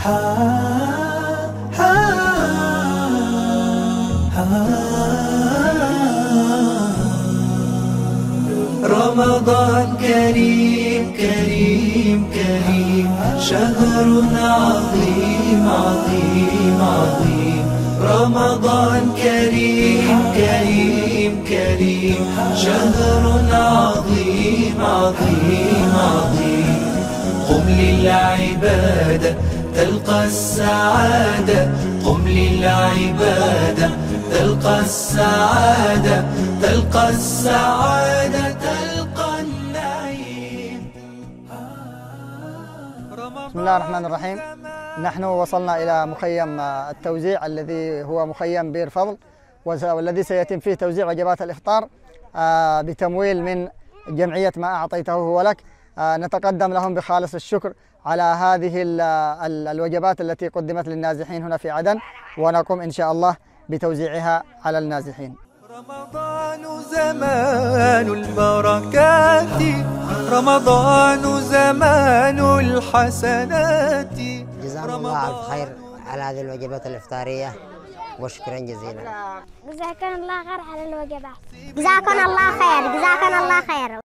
رمضان كريم كريم كريم، شهر عظيم عظيم عظيم. رمضان كريم كريم كريم، شهر عظيم عظيم عظيم. قم للعبادة تلقى السعادة، قم للعبادة تلقى السعادة، تلقى السعادة تلقى النعيم. بسم الله الرحمن الرحيم. نحن وصلنا إلى مخيم التوزيع الذي هو مخيم بئر فضل، والذي سيتم فيه توزيع وجبات الإفطار بتمويل من جمعية ما أعطيته هو لك. نتقدم لهم بخالص الشكر على هذه الوجبات التي قدمت للنازحين هنا في عدن، ونقوم إن شاء الله بتوزيعها على النازحين. رمضان زمان البركات، رمضان زمان الحسنات. جزاكم الله ألف خير على هذه الوجبات الإفطارية، وشكرا جزيلا. جزاكم الله خير على الوجبات. جزاكم الله خير، جزاكم الله خير.